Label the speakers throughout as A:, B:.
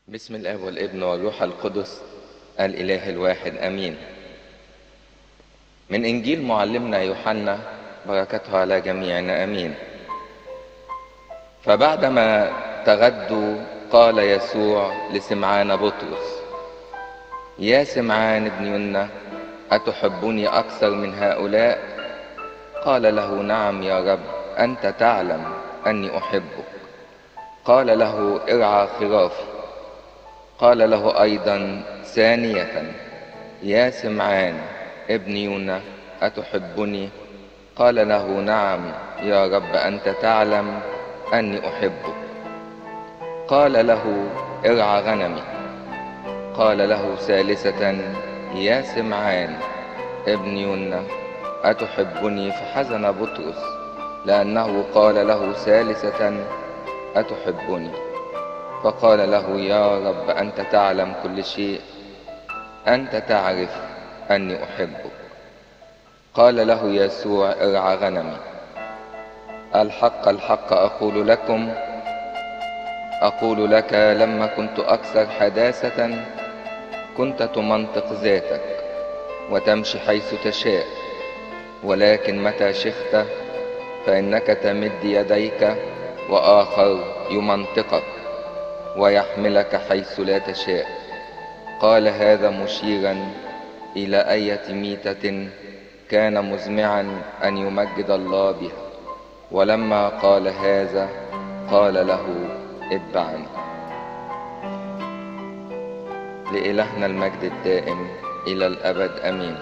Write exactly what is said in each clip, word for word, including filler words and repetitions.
A: بسم الآب والابن والروح القدس الإله الواحد آمين. من إنجيل معلمنا يوحنا بركته على جميعنا آمين. فبعدما تغدوا قال يسوع لسمعان بطرس: يا سمعان ابن يونا، أتحبني أكثر من هؤلاء؟ قال له: نعم يا رب، أنت تعلم أني أحبك. قال له: ارعى خرافي. قال له أيضا ثانية: يا سمعان ابن يونا، أتحبني؟ قال له: نعم يا رب، أنت تعلم أني أحبك. قال له: ارعى غنمي. قال له ثالثة: يا سمعان ابن يونا، أتحبني؟ فحزن بطرس لأنه قال له ثالثة: أتحبني؟ فقال له: يا رب، أنت تعلم كل شيء، أنت تعرف أني أحبك. قال له يسوع: ارعى غنمي. الحق الحق أقول لكم أقول لك لما كنت أكثر حداثة كنت تمنطق ذاتك وتمشي حيث تشاء، ولكن متى شخت فإنك تمد يديك وآخر يمنطقك ويحملك حيث لا تشاء. قال هذا مشيرا إلى أية ميتة كان مزمعا أن يمجد الله بها. ولما قال هذا قال له: اتبعني. لإلهنا المجد الدائم إلى الأبد آمين.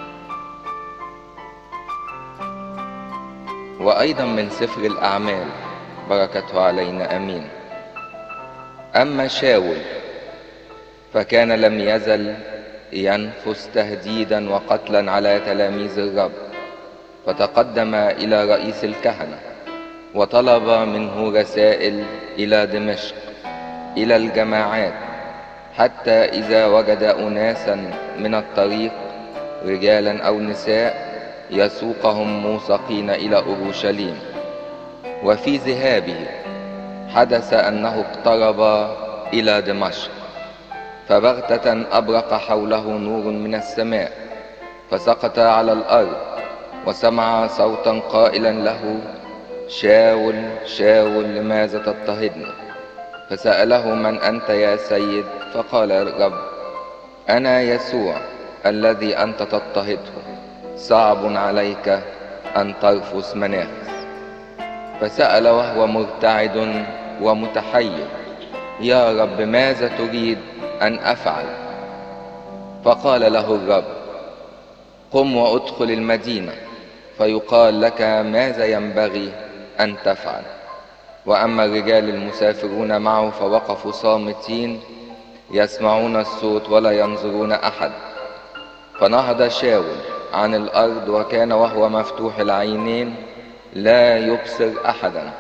A: وأيضا من سفر الأعمال بركته علينا آمين. أما شاول فكان لم يزل ينفس تهديدا وقتلا على تلاميذ الرب، فتقدم إلى رئيس الكهنة وطلب منه رسائل إلى دمشق إلى الجماعات، حتى إذا وجد أناسا من الطريق رجالا أو نساء يسوقهم موثقين إلى أورشليم. وفي ذهابه حدث أنه اقترب إلى دمشق، فبغتة أبرق حوله نور من السماء، فسقط على الأرض وسمع صوتا قائلا له: شاول شاول لماذا تضطهدني؟ فسأله: من أنت يا سيد؟ فقال الرب: أنا يسوع الذي أنت تضطهده، صعب عليك أن ترفس مناخس. فسأل وهو مرتعد ومتحير: يا رب، ماذا تريد أن أفعل؟ فقال له الرب: قم وادخل المدينة فيقال لك ماذا ينبغي أن تفعل. وأما الرجال المسافرون معه فوقفوا صامتين يسمعون الصوت ولا ينظرون أحد. فنهض شاول عن الأرض، وكان وهو مفتوح العينين لا يبصر أحدا،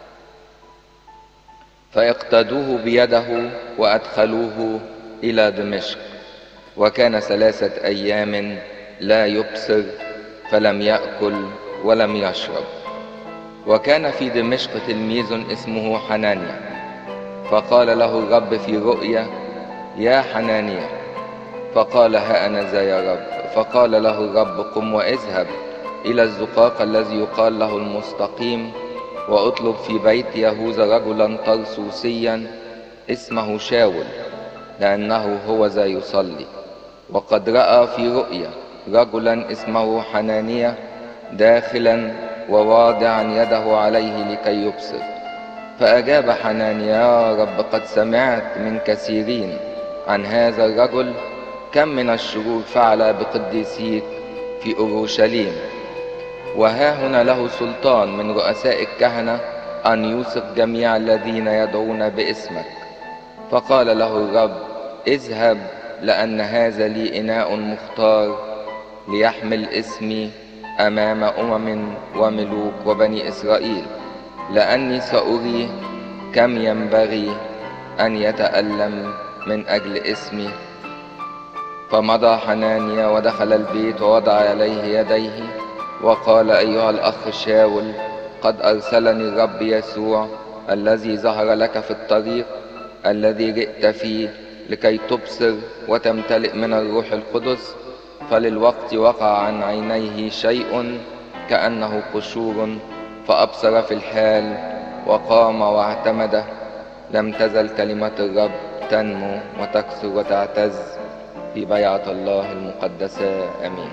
A: فاقتادوه بيده وأدخلوه إلى دمشق. وكان ثلاثة أيام لا يبصر، فلم يأكل ولم يشرب. وكان في دمشق تلميذ اسمه حنانيا، فقال له الرب في رؤيا: يا حنانيا. فقال: ها أنا ذا يا رب. فقال له الرب: قم واذهب إلى الزقاق الذي يقال له المستقيم، واطلب في بيت يهوذا رجلا طرسوسيا اسمه شاول، لأنه هو ذا يصلي، وقد رأى في رؤيا رجلا اسمه حنانيا داخلا وواضعا يده عليه لكي يبصر. فأجاب حنانيا: يا رب، قد سمعت من كثيرين عن هذا الرجل، كم من الشرور فعل بقديسيك في أورشليم، وها هنا له سلطان من رؤساء الكهنة أن يوثق جميع الذين يدعون باسمك. فقال له الرب: اذهب، لأن هذا لي إناء مختار ليحمل اسمي أمام أمم وملوك وبني إسرائيل، لأني سأريه كم ينبغي أن يتألم من أجل اسمي. فمضى حنانيا ودخل البيت ووضع عليه يديه وقال: أيها الأخ شاول، قد أرسلني الرب يسوع الذي ظهر لك في الطريق الذي جئت فيه لكي تبصر وتمتلئ من الروح القدس. فللوقت وقع عن عينيه شيء كأنه قشور، فأبصر في الحال وقام واعتمد. لم تزل كلمة الرب تنمو وتكثر وتعتز في بيعة الله المقدسة. آمين.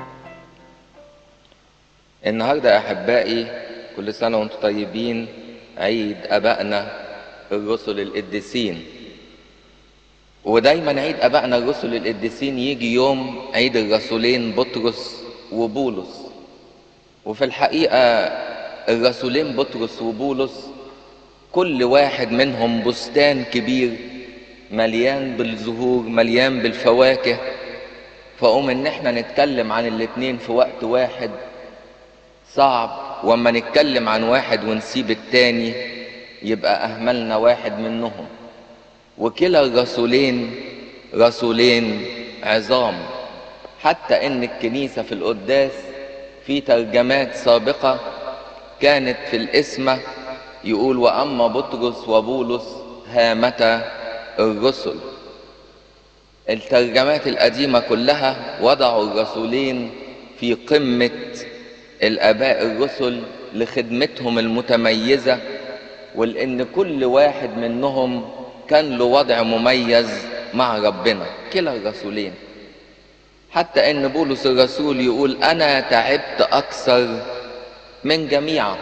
A: النهاردة يا أحبائي كل سنة وانتم طيبين، عيد أبائنا الرسل القديسين. ودايما عيد أبائنا الرسل القديسين يجي يوم عيد الرسولين بطرس وبولس. وفي الحقيقة الرسولين بطرس وبولس كل واحد منهم بستان كبير مليان بالزهور، مليان بالفواكه. فقوم ان احنا نتكلم عن الاتنين في وقت واحد صعب، واما نتكلم عن واحد ونسيب التاني يبقى اهملنا واحد منهم. وكلا الرسولين رسولين عظام، حتى ان الكنيسة في القداس في ترجمات سابقة كانت في الاسمة يقول واما بطرس وبولس هامتا الرسل. الترجمات القديمة كلها وضعوا الرسولين في قمة الآباء الرسل لخدمتهم المتميزة، ولأن كل واحد منهم كان له وضع مميز مع ربنا. كلا الرسولين، حتى ان بولس الرسول يقول انا تعبت اكثر من جميعهم.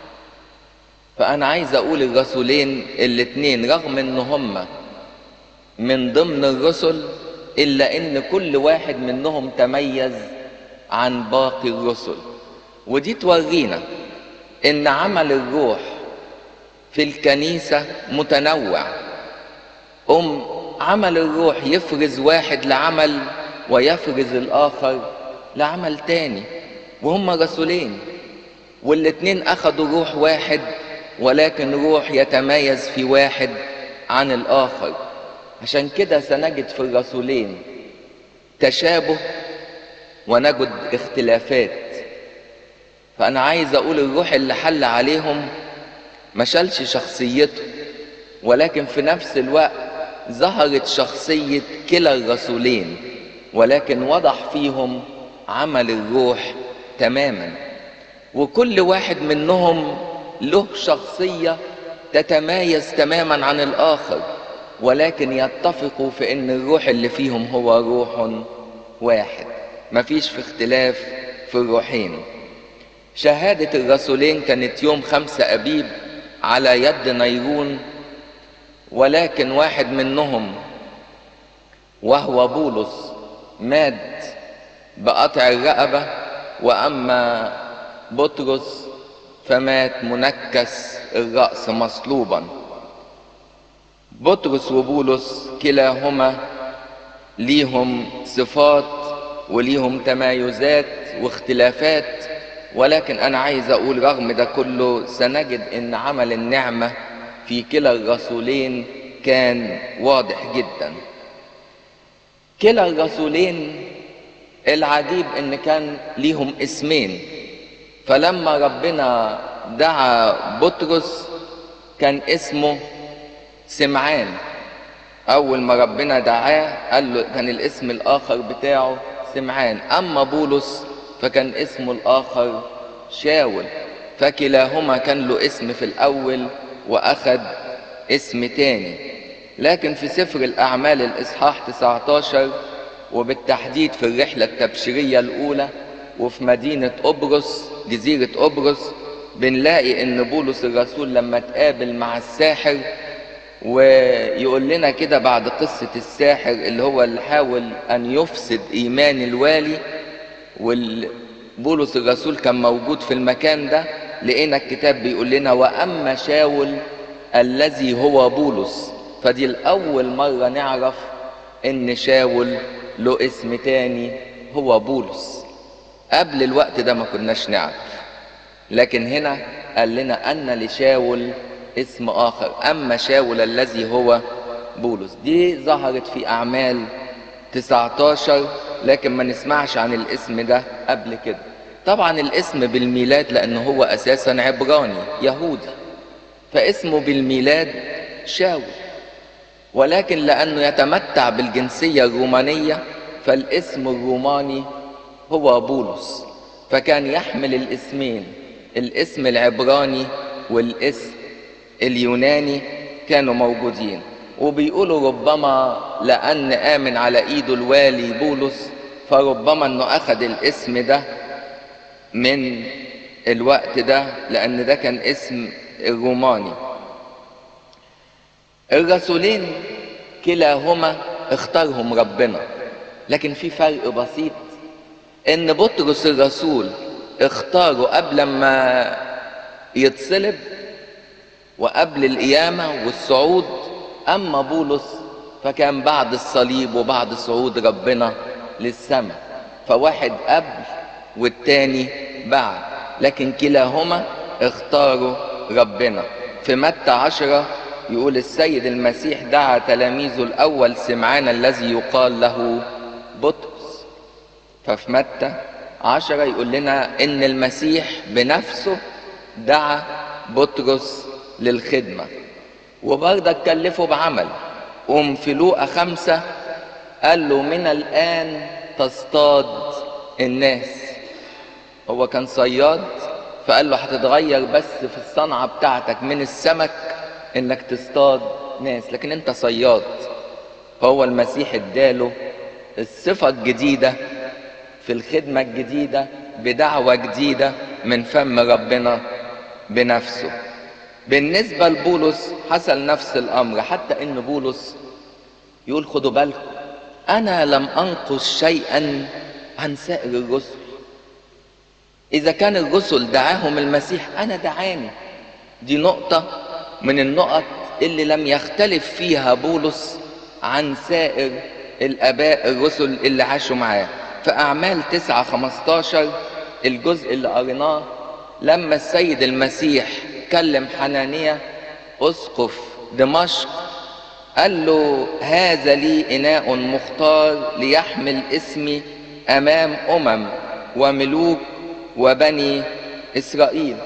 A: فانا عايز اقول الرسولين الاتنين رغم ان هم من ضمن الرسل الا ان كل واحد منهم تميز عن باقي الرسل. ودي تورينا ان عمل الروح في الكنيسة متنوع. ام عمل الروح يفرز واحد لعمل ويفرز الاخر لعمل تاني، وهم رسولين والاتنين اخدوا روح واحد، ولكن روح يتميز في واحد عن الاخر. عشان كده سنجد في الرسولين تشابه ونجد اختلافات. فانا عايز اقول الروح اللي حل عليهم ما شالش شخصيته، ولكن في نفس الوقت ظهرت شخصية كلا الرسولين، ولكن وضح فيهم عمل الروح تماما. وكل واحد منهم له شخصية تتميز تماما عن الآخر، ولكن يتفقوا في ان الروح اللي فيهم هو روح واحد، مفيش في اختلاف في الروحين. شهادة الرسولين كانت يوم خمسة أبيب على يد نيرون، ولكن واحد منهم وهو بولس مات بقطع الرقبة، وأما بطرس فمات منكس الرأس مصلوبا. بطرس وبولس كلاهما ليهم صفات وليهم تمايزات واختلافات، ولكن أنا عايز أقول رغم ده كله سنجد إن عمل النعمة في كلا الرسولين كان واضح جدا. كلا الرسولين العجيب إن كان ليهم اسمين. فلما ربنا دعا بطرس كان اسمه سمعان، أول ما ربنا دعاه قال له كان الاسم الآخر بتاعه سمعان. أما بولس فكان اسمه الآخر شاول. فكلاهما كان له اسم في الأول وأخذ اسم تاني. لكن في سفر الأعمال الإصحاح تسعة عشر وبالتحديد في الرحلة التبشيرية الأولى وفي مدينة قبرص جزيرة قبرص بنلاقي إن بولس الرسول لما تقابل مع الساحر ويقول لنا كده بعد قصة الساحر اللي هو اللي حاول أن يفسد إيمان الوالي، وبولس الرسول كان موجود في المكان ده، لقينا الكتاب بيقول لنا وأما شاول الذي هو بولس. فدي الأول مرة نعرف إن شاول له اسم تاني هو بولس. قبل الوقت ده ما كناش نعرف، لكن هنا قال لنا أن لشاول اسم آخر، أما شاول الذي هو بولس. دي ظهرت في أعمال تسعة عشر، لكن ما نسمعش عن الاسم ده قبل كده. طبعا الاسم بالميلاد لأنه هو أساسا عبراني يهودي، فاسمه بالميلاد شاول. ولكن لأنه يتمتع بالجنسية الرومانية فالاسم الروماني هو بولس، فكان يحمل الاسمين، الاسم العبراني والاسم اليوناني كانوا موجودين. وبيقولوا ربما لأن آمن على إيده الوالي بولس فربما أنه أخذ الاسم ده من الوقت ده، لأن ده كان اسم الروماني. الرسولين كلاهما اختارهم ربنا، لكن في فرق بسيط، ان بطرس الرسول اختاره قبل ما يتصلب وقبل القيامة والصعود، اما بولس فكان بعد الصليب وبعد صعود ربنا للسماء، فواحد قبل والتاني بعد، لكن كلاهما اختاروا ربنا. في متى عشرة يقول السيد المسيح دعا تلاميذه الاول سمعان الذي يقال له بطرس. ففي متى عشرة يقول لنا ان المسيح بنفسه دعا بطرس للخدمة، وبرضه كلفه بعمل. قوم في لوقا خمسة قال له من الآن تصطاد الناس. هو كان صياد، فقال له هتتغير بس في الصنعة بتاعتك من السمك انك تصطاد ناس، لكن انت صياد. فهو المسيح اداله الصفة الجديدة في الخدمة الجديدة بدعوة جديدة من فم ربنا بنفسه. بالنسبة لبولس حصل نفس الامر، حتى ان بولس يقول خدوا بالكم انا لم انقص شيئا عن سائر الرسل. اذا كان الرسل دعاهم المسيح انا دعاني. دي نقطة من النقط اللي لم يختلف فيها بولس عن سائر الاباء الرسل اللي عاشوا معاه. في اعمال تسعة خمستاشر الجزء اللي قريناه، لما السيد المسيح كلم حنانيا اسقف دمشق قال له هذا لي اناء مختار ليحمل اسمي امام امم وملوك وبني اسرائيل.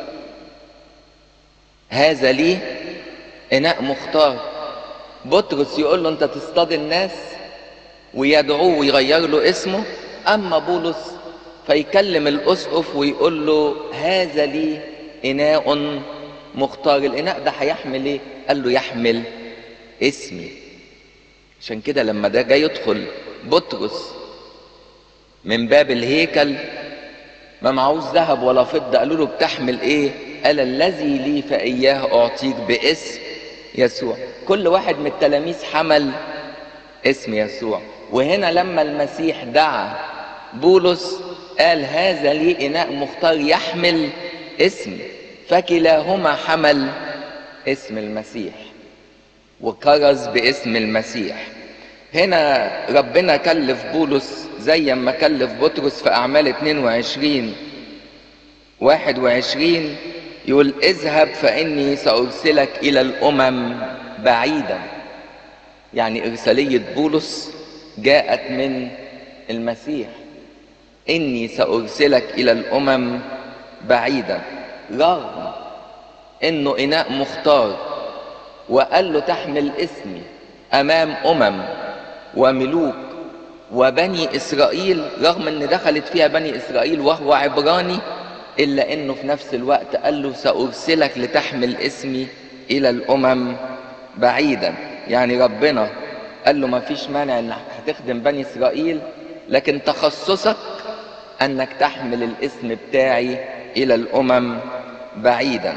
A: هذا لي اناء مختار. بطرس يقول له انت تصطاد الناس ويدعوه ويغير له اسمه، اما بولس فيكلم الاسقف ويقول له هذا لي اناء مختار. الاناء ده هيحمل ايه؟ قال له يحمل اسمي. عشان كده لما ده جاي يدخل بطرس من باب الهيكل ما معهوش ذهب ولا فضة، قالوا له بتحمل ايه؟ قال الذي لي فإياه أعطيك باسم يسوع. كل واحد من التلاميذ حمل اسم يسوع. وهنا لما المسيح دعا بولس قال هذا لي إناء مختار يحمل اسمي، فكلاهما حمل اسم المسيح وكرز باسم المسيح. هنا ربنا كلف بولس زي ما كلف بطرس في أعمال اتنين وعشرين واحد وعشرين يقول اذهب فإني سأرسلك إلى الأمم بعيدا. يعني إرسالية بولس جاءت من المسيح، إني سأرسلك إلى الأمم بعيدا، رغم إنه إناء مختار وقال له تحمل اسمي أمام أمم وملوك وبني إسرائيل، رغم إن دخلت فيها بني إسرائيل وهو عبراني، إلا إنه في نفس الوقت قال له سأرسلك لتحمل اسمي إلى الأمم بعيدا. يعني ربنا قال له ما فيش مانع إنك هتخدم بني إسرائيل، لكن تخصصك أنك تحمل الاسم بتاعي إلى الأمم بعيدا.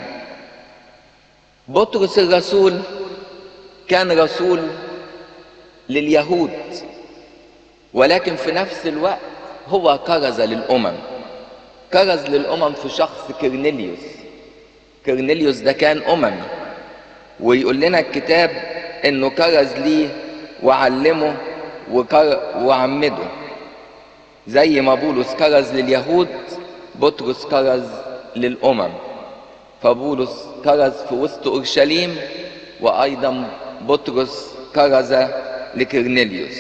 A: بطرس الرسول كان رسول لليهود، ولكن في نفس الوقت هو كرز للأمم. كرز للأمم في شخص كرنيليوس. كرنيليوس ده كان أممي، ويقول لنا الكتاب إنه كرز ليه وعلمه وعمده. زي ما بولس كرز لليهود بطرس كرز للأمم. فبولس كرز في وسط أورشليم، وأيضا بطرس كرز لكرنيليوس.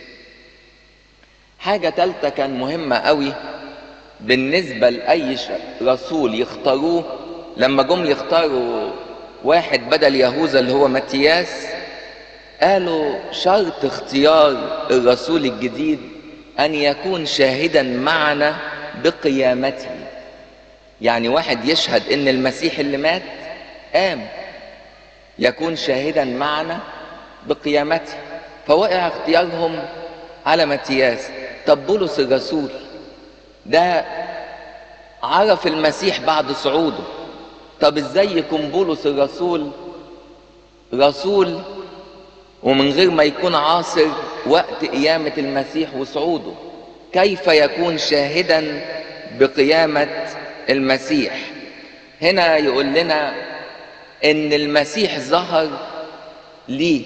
A: حاجة تالتة كان مهمة قوي بالنسبة لأي رسول يختاروه، لما جم يختاروا واحد بدل يهوذا اللي هو متياس، قالوا شرط اختيار الرسول الجديد ان يكون شاهدا معنا بقيامته. يعني واحد يشهد ان المسيح اللي مات قام، يكون شاهدا معنا بقيامته. فوقع اختيارهم على متياس. طب بولس الرسول ده عرف المسيح بعد صعوده، طب ازاي يكون بولس الرسول رسول ومن غير ما يكون عاصر وقت قيامة المسيح وصعوده؟ كيف يكون شاهدا بقيامة المسيح؟ هنا يقول لنا ان المسيح ظهر ليه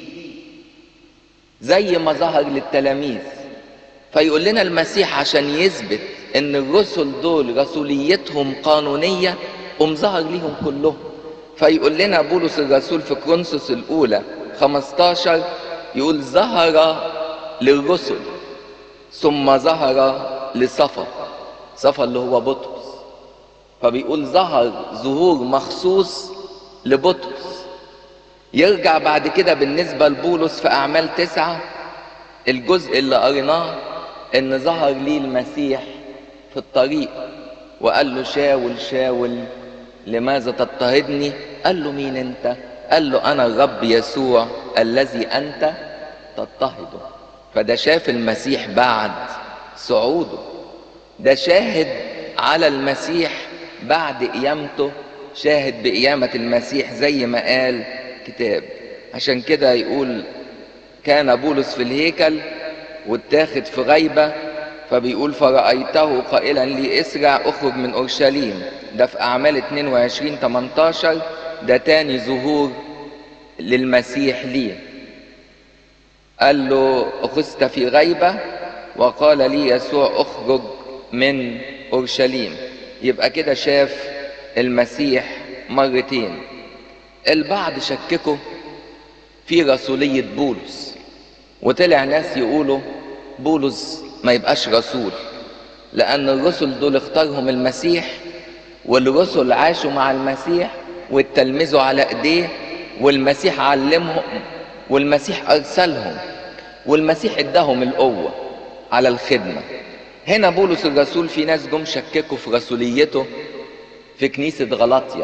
A: زي ما ظهر للتلاميذ. فيقول لنا المسيح عشان يثبت ان الرسل دول رسوليتهم قانونية قام ظهر ليهم كلهم. فيقول لنا بولس الرسول في كورنثوس الاولى خمستاشر يقول ظهر للرسل ثم ظهر لصفا، صفا اللي هو بطرس. فبيقول ظهر ظهور مخصوص لبطرس. يرجع بعد كده بالنسبة لبولس في أعمال تسعة الجزء اللي قريناه إن ظهر ليه المسيح في الطريق وقال له شاول شاول لماذا تضطهدني؟ قال له مين أنت؟ قال له أنا الرب يسوع الذي أنت تضطهده. فده شاف المسيح بعد صعوده، ده شاهد على المسيح بعد قيامته، شاهد بقيامة المسيح زي ما قال كتاب. عشان كده يقول كان بولس في الهيكل واتاخد في غيبة، فبيقول فرأيته قائلا لي اسرع اخرج من اورشليم. ده في اعمال اتنين وعشرين تمنتاشر، ده تاني ظهور للمسيح ليه. قال له اخذت في غيبة وقال لي يسوع اخرج من اورشليم. يبقى كده شاف المسيح مرتين. البعض شككوا في رسولية بولس، وطلع ناس يقولوا بولس ما يبقاش رسول، لأن الرسل دول اختارهم المسيح، والرسل عاشوا مع المسيح واتلمذوا على ايديه، والمسيح علمهم والمسيح أرسلهم والمسيح اداهم القوة على الخدمة. هنا بولس الرسول في ناس جم شككوا في رسوليته في كنيسة غلاطيا،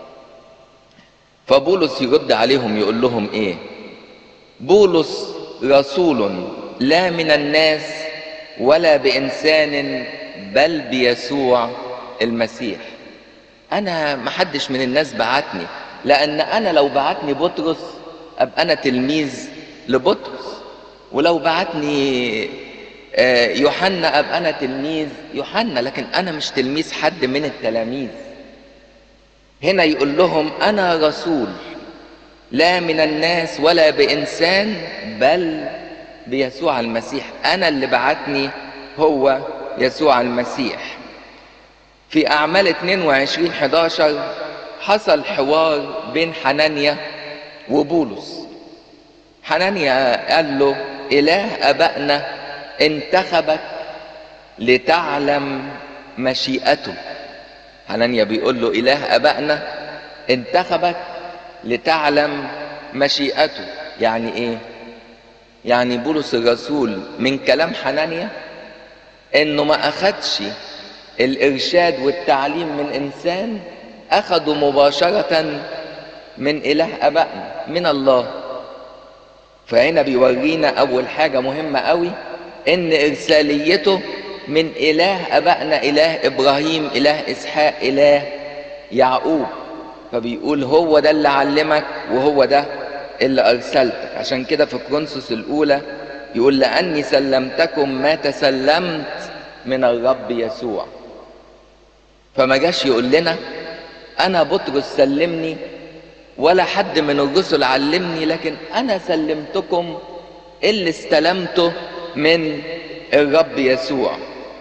A: فبولس يرد عليهم يقول لهم ايه؟ بولس رسول لا من الناس ولا بإنسان بل بيسوع المسيح. انا محدش من الناس بعتني، لان انا لو بعتني بطرس ابقى انا تلميذ لبطرس، ولو بعتني يوحنا ابقى انا تلميذ يوحنا، لكن انا مش تلميذ حد من التلاميذ. هنا يقول لهم انا رسول لا من الناس ولا بإنسان بل بيسوع المسيح، انا اللي بعتني هو يسوع المسيح. في اعمال اتنين وعشرين حداشر حصل حوار بين حنانيا وبولس. حنانيا قال له اله ابائنا انتخبك لتعلم مشيئته. حنانيا بيقول له اله ابائنا انتخبك لتعلم مشيئته. يعني ايه؟ يعني بولس الرسول من كلام حنانيا انه ما اخدش الارشاد والتعليم من انسان، اخده مباشرة من اله ابائنا من الله. فهنا بيورينا اول حاجة مهمة قوي ان ارساليته من اله ابائنا، اله ابراهيم، اله اسحاق، اله يعقوب. فبيقول هو ده اللي علمك وهو ده اللي ارسلتك. عشان كده في كورنثوس الاولى يقول لاني سلمتكم ما تسلمت من الرب يسوع. فما جاش يقول لنا انا بطرس سلمني ولا حد من الرسل علمني، لكن انا سلمتكم اللي استلمته من الرب يسوع.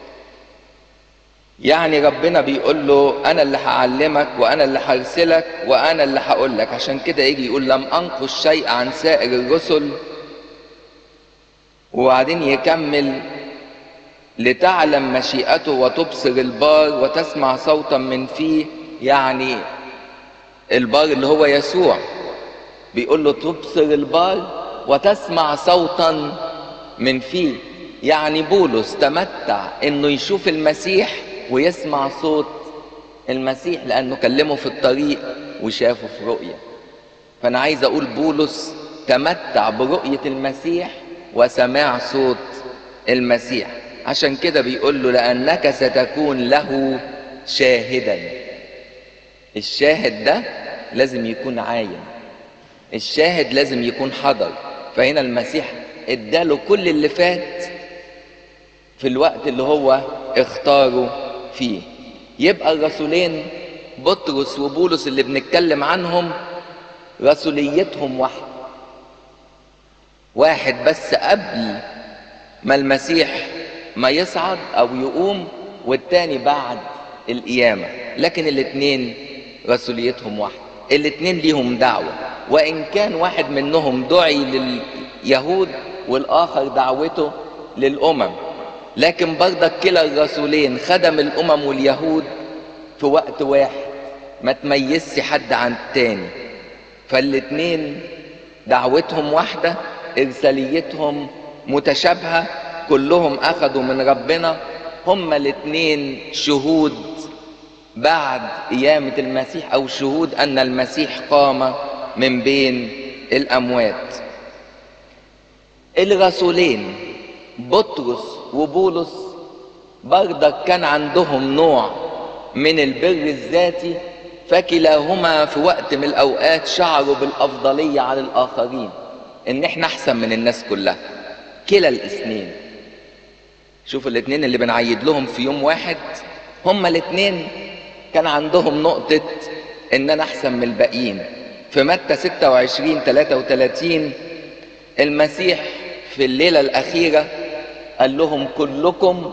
A: يعني ربنا بيقول له انا اللي هعلمك وانا اللي هرسلك وانا اللي هقول لك. عشان كده يجي يقول لم انقص شيء عن سائر الرسل، وبعدين يكمل لتعلم مشيئته وتبصر البار وتسمع صوتا من فيه. يعني البار اللي هو يسوع، بيقول له تبصر البار وتسمع صوتا من فيه. يعني بولس تمتع انه يشوف المسيح ويسمع صوت المسيح، لانه كلمه في الطريق وشافه في رؤية. فانا عايز اقول بولس تمتع برؤية المسيح وسماع صوت المسيح. عشان كده بيقول له لأنك ستكون له شاهدا. الشاهد ده لازم يكون عاين، الشاهد لازم يكون حضر. فهنا المسيح اداله كل اللي فات في الوقت اللي هو اختاره فيه. يبقى الرسولين بطرس وبولس اللي بنتكلم عنهم رسوليتهم واحد واحد بس قبل ما المسيح ما يصعد او يقوم، والتاني بعد القيامة. لكن الاتنين رسوليتهم واحد، الاتنين ليهم دعوة، وان كان واحد منهم دعي لليهود والاخر دعوته للامم، لكن برضك كلا الرسولين خدم الامم واليهود في وقت واحد، ما تميزش حد عن التاني. فالاتنين دعوتهم واحدة، ارساليتهم متشابهة، كلهم اخذوا من ربنا. هما الاتنين شهود بعد قيامة المسيح، او شهود ان المسيح قام من بين الاموات. الرسولين بطرس وبولس برضك كان عندهم نوع من البر الذاتي، فكلاهما في وقت من الاوقات شعروا بالافضلية على الاخرين، ان احنا احسن من الناس كلها. كلا الاثنين، شوفوا الاثنين اللي بنعيد لهم في يوم واحد، هما الاثنين كان عندهم نقطة ان انا احسن من الباقيين. في متى ستة وعشرين ثلاثة وثلاثين المسيح في الليلة الاخيرة قال لهم كلكم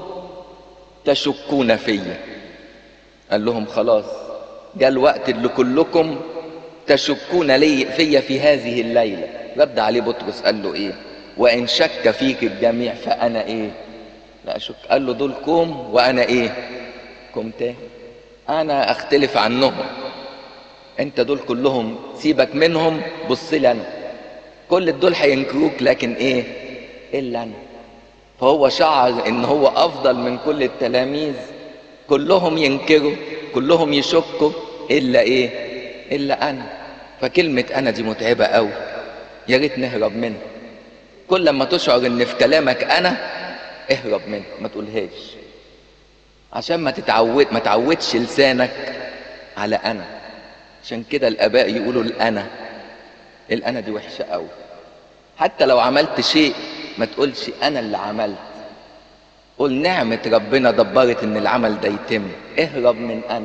A: تشكون فيا. قال لهم خلاص جاء الوقت اللي كلكم تشكون لي فيا في هذه الليلة. رد عليه بطرس قال له ايه؟ وان شك فيك الجميع فانا ايه؟ لا اشك. قال له دول كوم وانا ايه؟ كوم تاني. انا اختلف عنهم، انت دول كلهم سيبك منهم، بص لي انا. كل دول هينكروك لكن ايه؟ الا انا. فهو شعر ان هو افضل من كل التلاميذ، كلهم ينكروا، كلهم يشكوا، الا ايه؟ الا انا. فكلمة انا دي متعبة قوي، يا ريت نهرب منها. كل لما تشعر ان في كلامك انا اهرب منها، ما تقولهاش، عشان ما تتعود ما تعودش لسانك على انا. عشان كده الاباء يقولوا الانا الانا دي وحشة قوي. حتى لو عملت شيء ما تقولش انا اللي عملت، قول نعمة ربنا دبرت ان العمل ده يتم. اهرب من انا.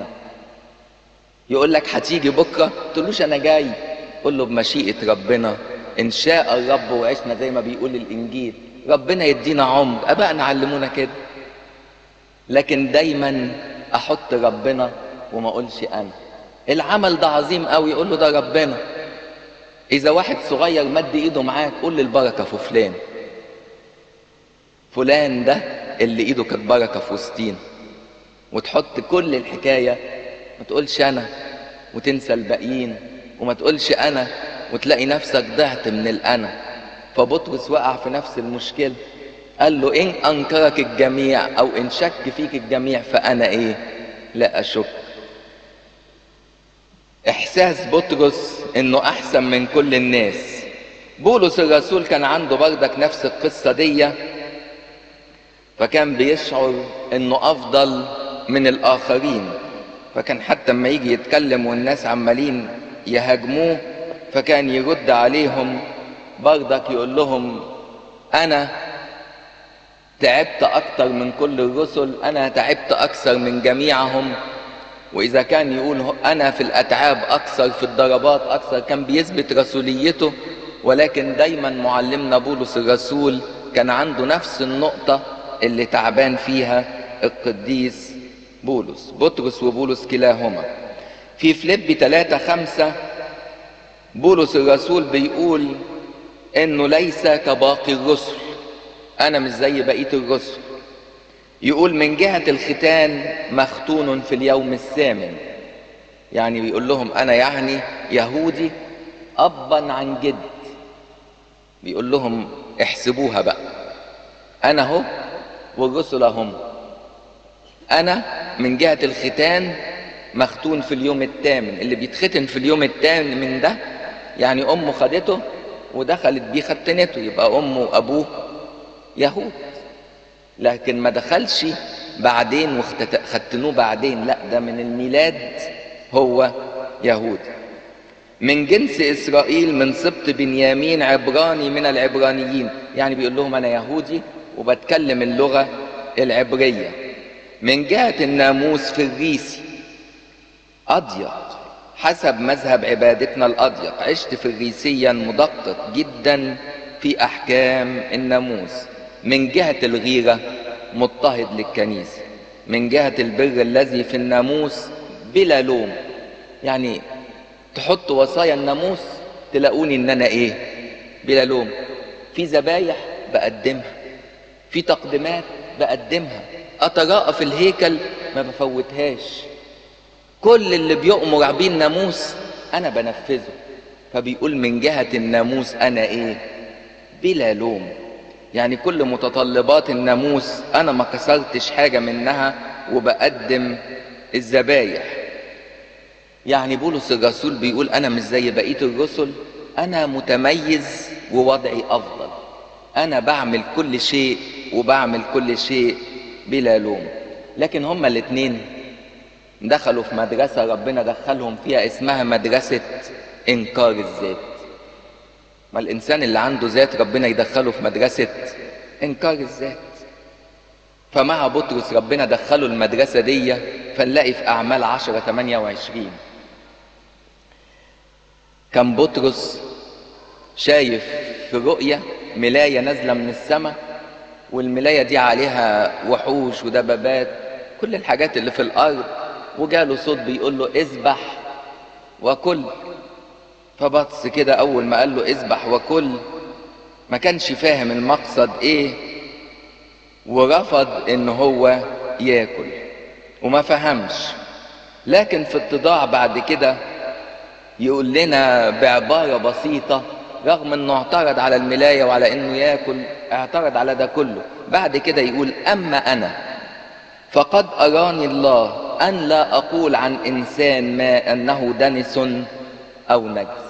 A: يقول لك هتيجي بكرة، تقولوش انا جاي، قول له بمشيئة ربنا ان شاء الرب وعشنا، زي ما بيقول الانجيل. ربنا يدينا عمر، ابائنا علمونا كده. لكن دايما احط ربنا وما اقولش انا. العمل ده عظيم قوي، يقول له ده ربنا. اذا واحد صغير مد ايده معاك، قول لي البركة في فلان. فلان ده اللي ايده كانت بركة في وسطينا. وتحط كل الحكاية، ما تقولش انا وتنسى الباقيين، وما تقولش انا وتلاقي نفسك ضعت من الانا. فبطرس وقع في نفس المشكلة، قال له ان انكرك الجميع او ان شك فيك الجميع فانا ايه؟ لا اشك. احساس بطرس انه احسن من كل الناس. بولس الرسول كان عنده بردك نفس القصة دي، فكان بيشعر انه افضل من الاخرين. فكان حتى لما يجي يتكلم والناس عمالين يهاجموه، فكان يرد عليهم بردك يقول لهم انا تعبت اكتر من كل الرسل، انا تعبت اكثر من جميعهم. واذا كان يقول انا في الاتعاب اكثر، في الضربات اكثر، كان بيثبت رسوليته. ولكن دايما معلمنا بولس الرسول كان عنده نفس النقطة اللي تعبان فيها القديس بولس. بطرس وبولس كلاهما. في فيليبي ثلاثة خمسة بولس الرسول بيقول انه ليس كباقي الرسل، انا مش زي بقية الرسل. يقول من جهة الختان مختون في اليوم الثامن. يعني بيقول لهم انا يعني يهودي ابا عن جد، بيقول لهم احسبوها بقى، انا اهو والرسل هم. انا من جهة الختان مختون في اليوم الثامن. اللي بيتختن في اليوم الثامن من ده يعني امه خدته ودخلت بيه ختنته، يبقى امه وابوه يهود. لكن ما دخلش بعدين وختنوه بعدين، لا، ده من الميلاد هو يهود. من جنس اسرائيل من سبط بنيامين، عبراني من العبرانيين، يعني بيقول لهم انا يهودي وبتكلم اللغة العبرية. من جهة الناموس فريسي اضيق حسب مذهب عبادتنا الاضيق، عشت فريسيا مدقق جدا في احكام الناموس. من جهة الغيرة مضطهد للكنيسة. من جهة البر الذي في الناموس بلا لوم، يعني تحط وصايا الناموس تلاقوني ان انا ايه؟ بلا لوم. في ذبايح بقدمها، في تقديمات بقدمها، اتراءى في الهيكل ما بفوتهاش. كل اللي بيؤمر بيه الناموس انا بنفذه. فبيقول من جهة الناموس انا ايه؟ بلا لوم. يعني كل متطلبات الناموس انا ما كسرتش حاجة منها وبقدم الذبايح. يعني بولس الرسول بيقول انا مش زي بقية الرسل، انا متميز ووضعي افضل، انا بعمل كل شيء وبعمل كل شيء بلا لوم. لكن هما الاتنين دخلوا في مدرسة ربنا دخلهم فيها اسمها مدرسة انكار الذات. ما الانسان اللي عنده ذات ربنا يدخله في مدرسة انكار الذات. فمع بطرس ربنا دخله المدرسة دي، فنلاقي في اعمال عشرة ثمانية وعشرين كان بطرس شايف في رؤية ملاية نازلة من السماء، والملاية دي عليها وحوش ودبابات، كل الحاجات اللي في الارض، وجاله صوت بيقول له اذبح وكل. فبطس كده اول ما قال له اذبح وكل ما كانش فاهم المقصد ايه، ورفض ان هو ياكل وما فهمش. لكن في اتضاع بعد كده يقول لنا بعبارة بسيطة، رغم انه اعترض على الملاية وعلى انه ياكل، اعترض على ده كله. بعد كده يقول اما انا فقد اراني الله ان لا اقول عن انسان ما انه دنس او نجس.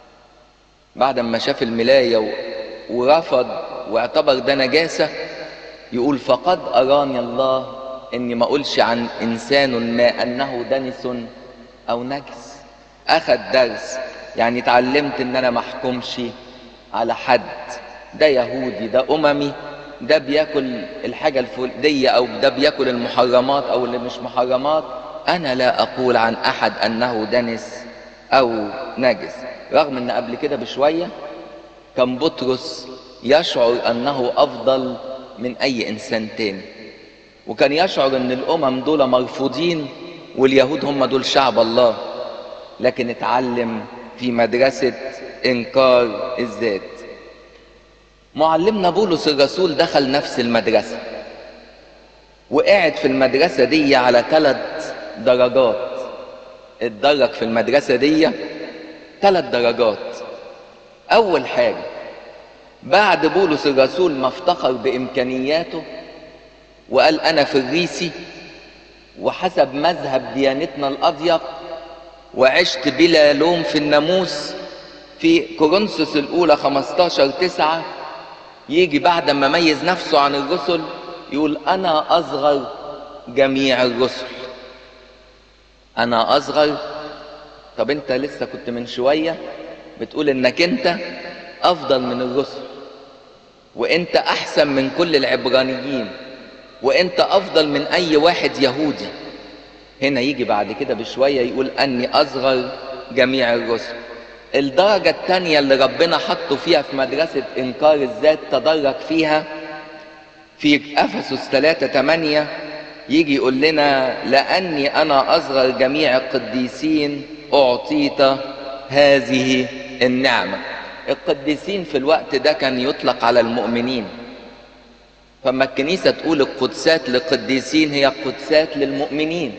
A: بعد ما شاف الملاية ورفض واعتبر ده نجاسة، يقول فقد اراني الله اني ما اقولش عن انسان ما انه دنس او نجس. اخد درس، يعني اتعلمت ان انا ما احكمش على حد، ده يهودي ده اممي، ده بياكل الحاجة الفلانية او ده بياكل المحرمات او اللي مش محرمات، انا لا اقول عن احد انه دنس او نجس. رغم ان قبل كده بشوية كان بطرس يشعر انه افضل من اي انسان تاني، وكان يشعر ان الامم دول مرفوضين واليهود هم دول شعب الله. لكن اتعلم في مدرسة انكار الذات. معلمنا بولس الرسول دخل نفس المدرسة وقعد في المدرسة دي على ثلاث درجات. اتدرج في المدرسة دي ثلاث درجات. اول حاجة، بعد بولس الرسول ما افتخر بامكانياته وقال انا فريسي وحسب مذهب ديانتنا الاضيق وعشت بلا لوم في الناموس، في كورنثوس الاولى خمستاشر تسعة يجي بعد ما ميز نفسه عن الرسل يقول انا اصغر جميع الرسل. انا اصغر. طب انت لسه كنت من شوية بتقول انك انت افضل من الرسل، وانت احسن من كل العبرانيين، وانت افضل من اي واحد يهودي. هنا يجي بعد كده بشوية يقول اني اصغر جميع الرسل. الدرجة التانية اللي ربنا حطه فيها في مدرسة انكار الذات تدرج فيها في افسس ثلاثة ثمانية يجي يقول لنا لاني انا اصغر جميع القديسين اعطيت هذه النعمة. القديسين في الوقت ده كان يطلق على المؤمنين، فما الكنيسة تقول القدسات للقديسين هي القدسات للمؤمنين،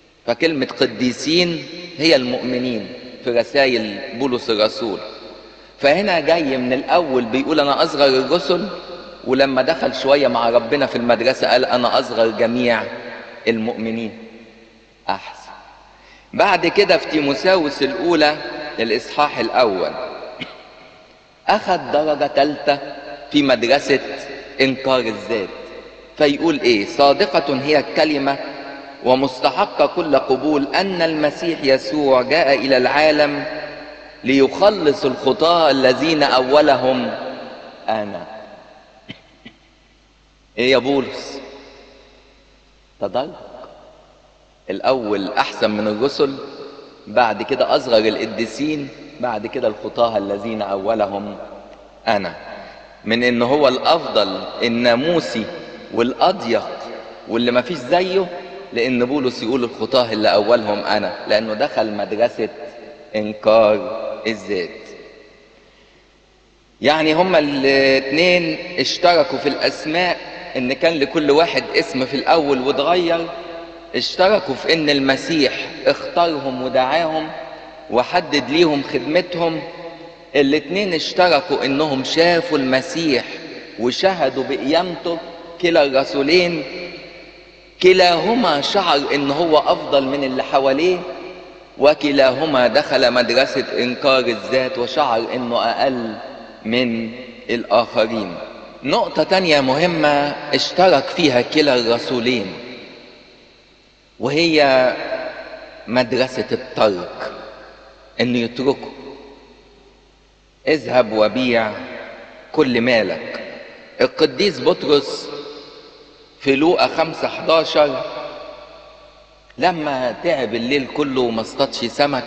A: فكلمة قديسين هي المؤمنين في رسائل بولس الرسول. فهنا جاي من الاول بيقول انا اصغر الرسل، ولما دخل شوية مع ربنا في المدرسة قال انا اصغر جميع المؤمنين. احسن. بعد كده في تيموثاوس الاولى الاصحاح الاول اخذ درجة ثالثة في مدرسة انكار الذات، فيقول ايه؟ صادقة هي الكلمة ومستحقة كل قبول ان المسيح يسوع جاء الى العالم ليخلص الخطاة الذين اولهم انا. ايه يا بولس؟ تدرج. الاول احسن من الرسل، بعد كده اصغر القديسين، بعد كده الخطاة الذين اولهم انا. من ان هو الافضل الناموسي والاضيق واللي ما فيش زيه، لان بولس يقول الخطاة اللي اولهم انا، لانه دخل مدرسة انكار الذات. يعني هما الاثنين اشتركوا في الاسماء، ان كان لكل واحد اسم في الاول واتغير. اشتركوا في ان المسيح اختارهم ودعاهم وحدد ليهم خدمتهم. الاثنين اشتركوا انهم شافوا المسيح وشهدوا بقيامته. كلا الرسولين كلاهما شعر ان هو افضل من اللي حواليه، وكلاهما دخل مدرسة انكار الذات وشعر انه اقل من الاخرين. نقطة تانية مهمة اشترك فيها كلا الرسولين، وهي مدرسة الترك، ان يتركوا. اذهب وبيع كل مالك. القديس بطرس في لوقا خمسة حداشر لما تعب الليل كله وما اصطادش سمك،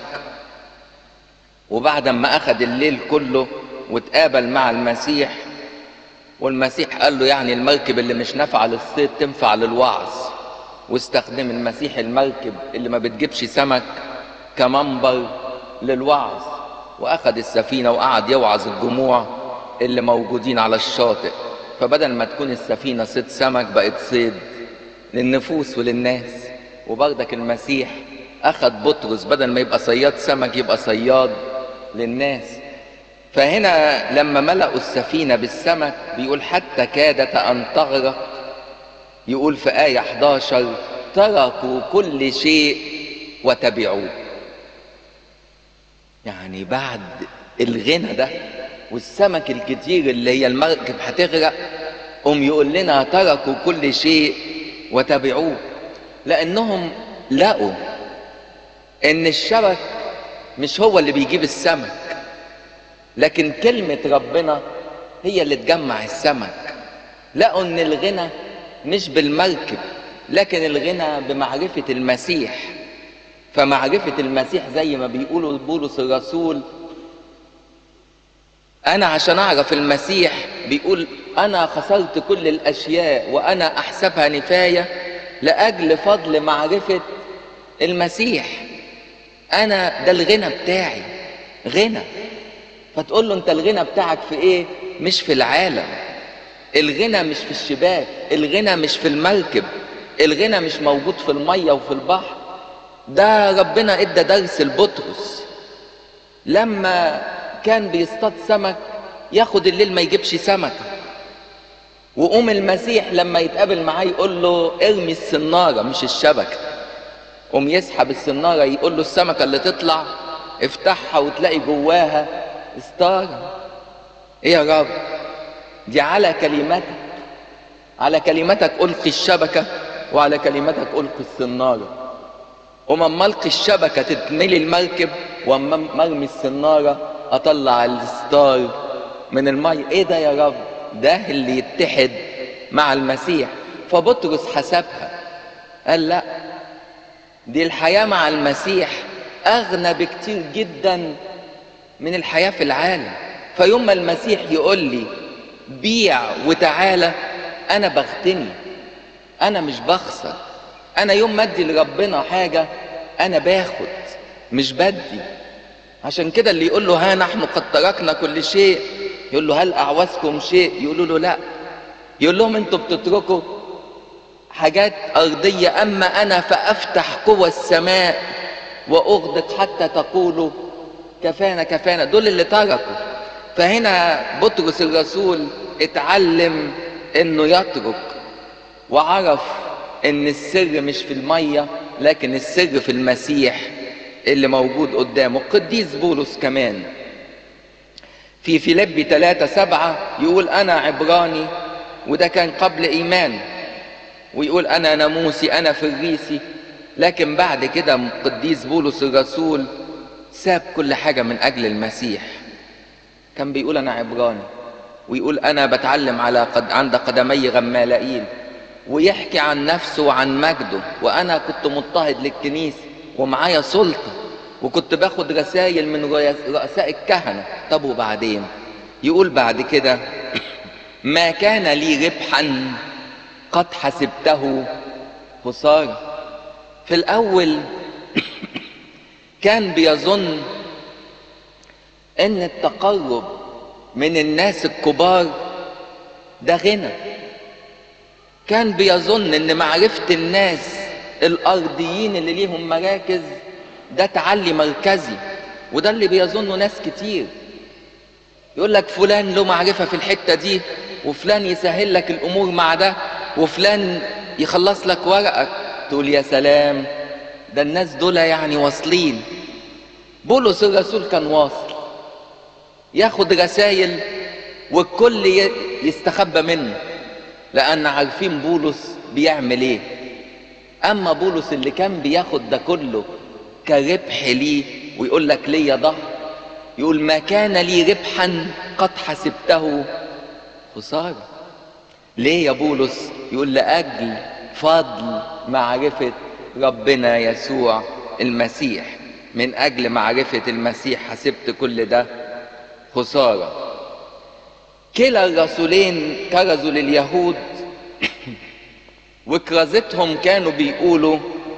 A: وبعد ما اخذ الليل كله واتقابل مع المسيح، والمسيح قال له يعني المركب اللي مش نافعه للصيد تنفع للوعظ، واستخدم المسيح المركب اللي ما بتجيبش سمك كمنبر للوعظ، واخذ السفينه وقعد يوعظ الجموع اللي موجودين على الشاطئ. فبدل ما تكون السفينه صيد سمك بقت صيد للنفوس وللناس. وبرضك المسيح اخذ بطرس بدل ما يبقى صياد سمك يبقى صياد للناس. فهنا لما ملأوا السفينة بالسمك بيقول حتى كادت ان تغرق، يقول في آية حداشر تركوا كل شيء وتبعوه. يعني بعد الغنى ده والسمك الكتير اللي هي المركب هتغرق، قوم يقول لنا تركوا كل شيء وتبعوه، لانهم لقوا ان الشبك مش هو اللي بيجيب السمك، لكن كلمة ربنا هي اللي تجمع السمك. لقوا ان الغنى مش بالمركب، لكن الغنى بمعرفة المسيح. فمعرفة المسيح زي ما بيقولوا بولس الرسول، انا عشان اعرف المسيح بيقول انا خسرت كل الاشياء وانا احسبها نفاية لاجل فضل معرفة المسيح. انا ده الغنى بتاعي، غنى. فتقول له انت الغنى بتاعك في ايه؟ مش في العالم. الغنى مش في الشباك، الغنى مش في المركب، الغنى مش موجود في المية وفي البحر. ده ربنا ادى درس لبطرس لما كان بيصطاد سمك ياخد الليل ما يجيبش سمكة، وقوم المسيح لما يتقابل معاه يقول له ارمي السنارة مش الشبكة، قوم يسحب السنارة يقول له السمكة اللي تطلع افتحها وتلاقي جواها استارة. ايه يا رب؟ دي على كلمتك، على كلمتك ألقي الشبكة وعلى كلمتك ألقي السنارة. ومن ألقي الشبكة تتملي المركب، ومن مرمي السنارة أطلع الستار من المية. ايه ده يا رب؟ ده اللي يتحد مع المسيح. فبطرس حسبها قال لا، دي الحياة مع المسيح أغنى بكتير جدا من الحياة في العالم. فيوم ما المسيح يقول لي بيع وتعالى، أنا بغتني، أنا مش بخسر. أنا يوم ما أدي لربنا حاجة أنا باخد مش بدي. عشان كده اللي يقول له ها نحن قد تركنا كل شيء، يقول له هل أعوزكم شيء؟ يقولوا له لا. يقول لهم انتوا بتتركوا حاجات أرضية، أما أنا فأفتح قوى السماء وأغدق حتى تقولوا كفانا كفانا. دول اللي تركوا. فهنا بطرس الرسول اتعلم انه يترك، وعرف ان السر مش في المية لكن السر في المسيح اللي موجود قدامه. القديس بولس كمان في فيليبي ثلاثة سبعة يقول انا عبراني، وده كان قبل ايمان، ويقول انا ناموسي انا فريسي، لكن بعد كده القديس بولس الرسول ساب كل حاجة من اجل المسيح. كان بيقول انا عبراني، ويقول انا بتعلم على قد عند قدمي غمالائيل، ويحكي عن نفسه وعن مجده، وانا كنت مضطهد للكنيسة ومعايا سلطة وكنت باخد رسائل من رؤساء الكهنة. طب وبعدين يقول بعد كده ما كان لي ربحا قد حسبته خسارة. في الاول كان بيظن ان التقرب من الناس الكبار ده غنى، كان بيظن ان معرفة الناس الارضيين اللي ليهم مراكز ده تعلي مركزي، وده اللي بيظنه ناس كتير. يقول لك فلان له معرفة في الحتة دي، وفلان يسهل لك الامور مع ده، وفلان يخلص لك ورقك. تقول يا سلام، ده الناس دول يعني واصلين. بولس الرسول كان واصل، ياخد رسائل والكل يستخبى منه، لان عارفين بولس بيعمل ايه. اما بولس اللي كان بياخد ده كله كربح ليه، ويقول لك ليا ظهر، يقول ما كان لي ربحا قد حسبته خسارة. ليه يا بولس؟ يقول لأجل فضل معرفة ربنا يسوع المسيح، من أجل معرفة المسيح حسبت كل ده خسارة. كلا الرسولين كرزوا لليهود وكرزتهم كانوا بيقولوا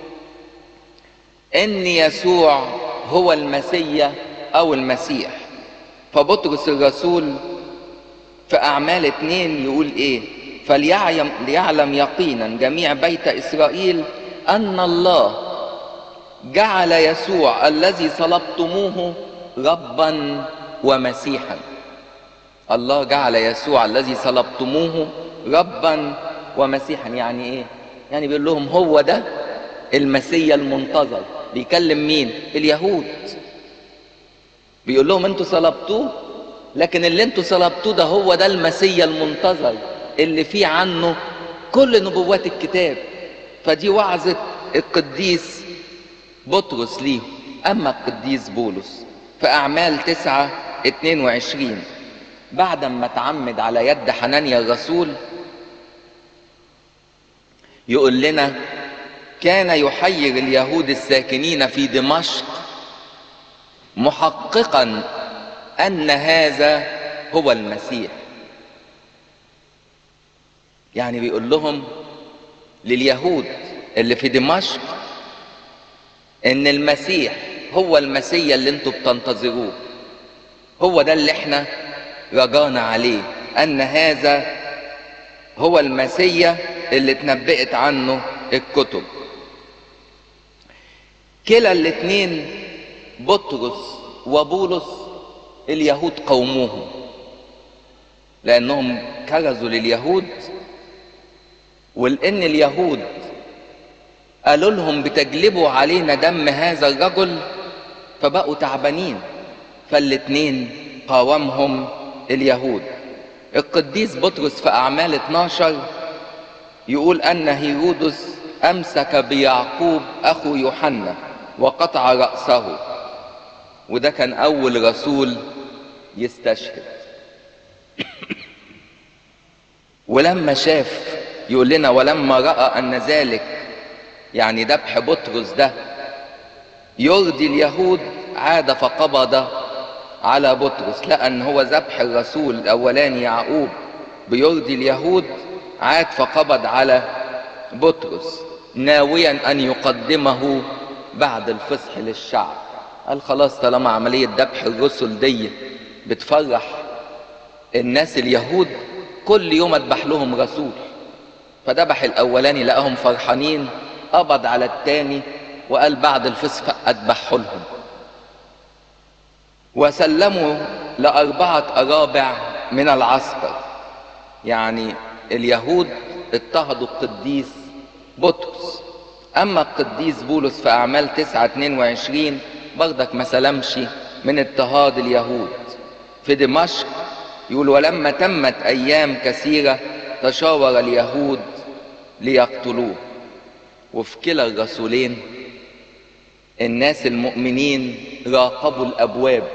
A: ان يسوع هو المسيا او المسيح. فبطرس الرسول في اعمال اتنين يقول ايه؟ فليعلم ليعلم يقينا جميع بيت اسرائيل ان الله جعل يسوع الذي صلبتموه ربا ومسيحا. الله جعل يسوع الذي صلبتموه ربا ومسيحا. يعني ايه؟ يعني بيقول لهم هو ده المسيا المنتظر. بيكلم مين؟ اليهود. بيقول لهم انتوا صلبتوه، لكن اللي انتوا صلبتوه ده هو ده المسيا المنتظر اللي فيه عنه كل نبوات الكتاب. فدي وعظة القديس بطرس ليه. اما القديس بولس في اعمال تسعة اتنين وعشرين بعد ما اتعمد على يد حنانيا الرسول يقول لنا كان يحير اليهود الساكنين في دمشق محققا ان هذا هو المسيح. يعني بيقول لهم لليهود اللي في دمشق ان المسيح هو المسيا اللي انتوا بتنتظروه، هو ده اللي احنا رجانا عليه، ان هذا هو المسيا اللي اتنبأت عنه الكتب. كلا الاتنين بطرس وبولس اليهود قوموهم، لانهم كرزوا لليهود، ولان اليهود قالوا لهم بتجلبوا علينا دم هذا الرجل، فبقوا تعبانين، فالاتنين قاومهم اليهود. القديس بطرس في اعمال اتناشر يقول ان هيرودس امسك بيعقوب اخو يوحنا وقطع رأسه، وده كان اول رسول يستشهد. ولما شاف يقول لنا ولما رأى ان ذلك يعني ذبح بطرس ده يرضي اليهود عاد فقبض على بطرس، لأن هو ذبح الرسول الأولاني يعقوب بيرضي اليهود، عاد فقبض على بطرس ناويا أن يقدمه بعد الفصح للشعب. قال خلاص طالما عملية ذبح الرسل دي بتفرح الناس اليهود، كل يوم اذبح لهم رسول. فذبح الأولاني لقاهم فرحانين، قبض على الثاني وقال بعد الفصح اذبحه لهم. وسلموا لأربعة أرابع من العسكر. يعني اليهود اضطهدوا القديس بطرس، أما القديس بولس في أعمال تسعة اتنين وعشرين برضك ما سلمش من اضطهاد اليهود. في دمشق يقول: ولما تمت أيام كثيرة تشاور اليهود ليقتلوه. وفي كلا الرسولين الناس المؤمنين راقبوا الأبواب.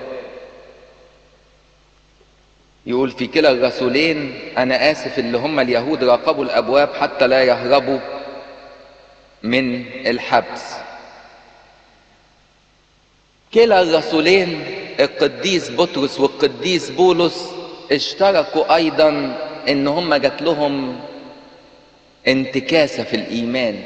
A: يقول في كلا الرسولين، أنا آسف، اللي هم اليهود راقبوا الأبواب حتى لا يهربوا من الحبس. كلا الرسولين القديس بطرس والقديس بولس اشتركوا أيضا إن هم جات لهم انتكاسة في الإيمان.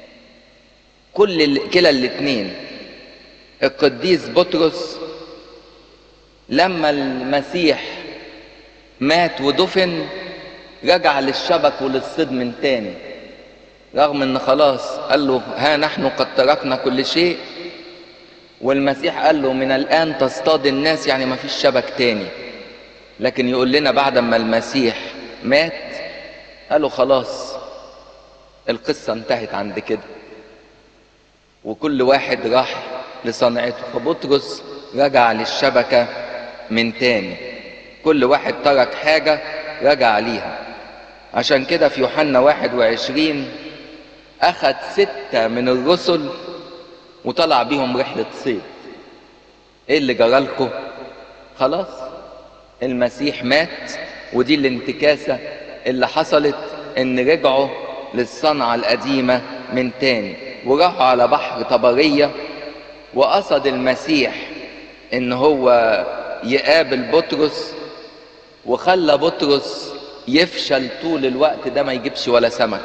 A: كل كلا الاتنين، القديس بطرس لما المسيح مات ودفن رجع للشبك وللصيد من تاني، رغم ان خلاص قال له: ها نحن قد تركنا كل شيء، والمسيح قال له: من الآن تصطاد الناس، يعني ما فيش شبك تاني. لكن يقول لنا بعد ما المسيح مات قال له: خلاص القصة انتهت عند كده، وكل واحد راح لصنعته. فبطرس رجع للشبكة من تاني، كل واحد ترك حاجة رجع ليها. عشان كده في يوحنا واحد وعشرين أخذ ستة من الرسل وطلع بيهم رحلة صيد. ايه اللي جرالكم؟ خلاص المسيح مات، ودي الانتكاسة اللي حصلت، ان رجعوا للصنعة القديمة من تاني وراحوا على بحر طبرية. وقصد المسيح ان هو يقابل بطرس، وخلى بطرس يفشل طول الوقت ده ما يجيبش ولا سمك،